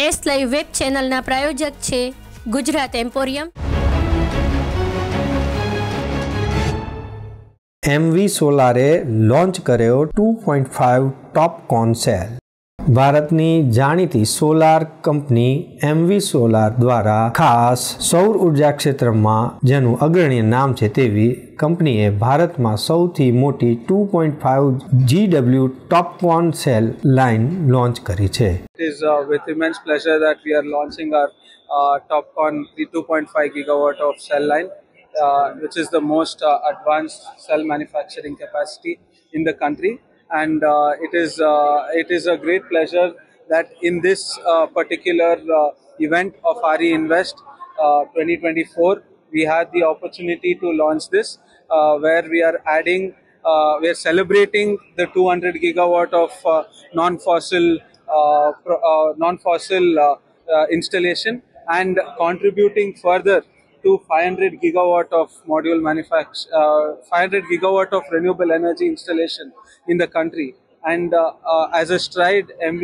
S live web ચેનલના પ્રાયોજક છે ગુજરાત એમ્પોરિયમ। MV સોલારે લોન્ચ કર્યો 2.5 ટોપકોન સેલ। ભારતની જાણીતી સોલાર કંપની MV સોલાર દ્વારા ખાસ સૌર ઉર્જા ક્ષેત્રમાં જેનું અગ્રણી નામ છે તેવી કંપનીએ ભારતમાં સૌથી મોટી 2.5 GW TOPCon cell line launch કરી છે। It is with immense pleasure that we are launching our TOPCon 2.5 gigawatt of cell line, which is the most advanced cell manufacturing capacity in the country. And it is a great pleasure that in this particular event of RE Invest 2024, we had the opportunity to launch this, where we are adding, we are celebrating the 200 gigawatt of non-fossil installation and contributing further to 500 gigawatt of module 500 gigawatt of renewable energy installation in the country. And as a stride, MV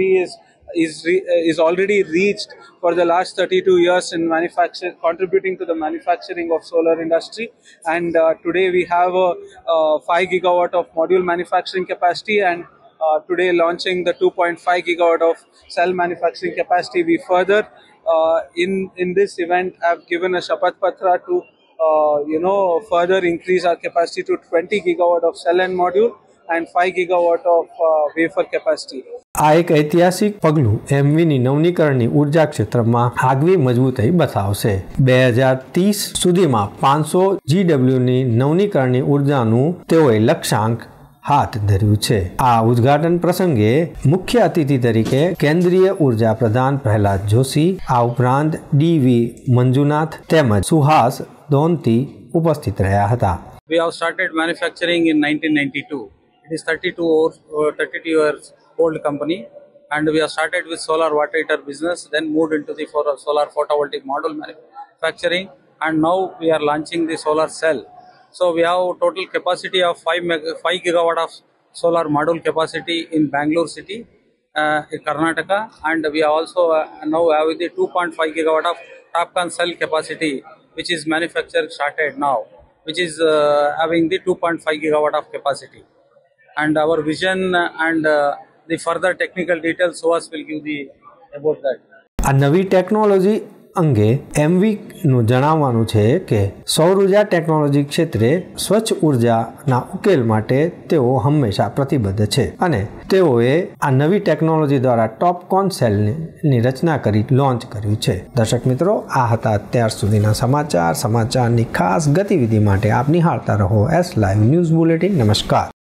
is already reached for the last 32 years in contributing to the manufacturing of solar industry. And today we have a 5 gigawatt of module manufacturing capacity, and today launching the 2.5 gigawatt of cell manufacturing capacity. We further in this event have given a Shapath Patra to further increase our capacity to 20 gigawatt of cell and module and 5 gigawatt of wafer capacity. આ એક ઐતિહાસિક પગલું MVની નવીનીકરણની ઉર્જા ક્ષેત્રમાં આગવી મજબૂતાઈ બતાવશે। 2030 સુધીમાં 500 GWની નવીનીકરણની ઉર્જાનું તેઓએ લક્ષ્યાંક હાથ ધર્યું છે। આ ઉદ્ઘાટન પ્રસંગે મુખ્ય અતિથિ તરીકે કેન્દ્રીય ઉર્જા પ્રધાન પ્રહલાદ જોશી, આ ઉપરાંત DV મંજુનાથ તેમજ સુહાસ દોંતી ઉપસ્થિત રહ્યા હતા। We have started manufacturing in 1992. It is 32 years old company, and we have started with solar water heater business, then moved into the solar photovoltaic module manufacturing, and now we are launching the solar cell. So we have total capacity of 5 gigawatt of solar module capacity in Bangalore city, in Karnataka, and we are also now have the 2.5 gigawatt of TOPCon cell capacity, which is manufactured started now, which is having the 2.5 gigawatt of capacity. And our vision and the further technical details, Suhas will give about that. આ નવી technology અંગે MVનું જણાવવાનું છે કે સૌર ઉર્જા technology ક્ષેત્રે સ્વચ્છ ઉર્જાના ઉકેલ માટે તેઓ હંમેશા પ્રતિબદ્ધ છે અને તેઓએ આ નવી ટેકનોલોજી દ્વારા ટોપકોન સેલની રચના કરી લોન્ચ કર્યું છે। દર્શક મિત્રો, આ હતા અત્યાર સુધીના સમાચારની ખાસ ગતિવિધિ માટે આપ નિહાળતા રહો એસ લાઈવ ન્યૂઝ બુલેટિન। નમસ્કાર।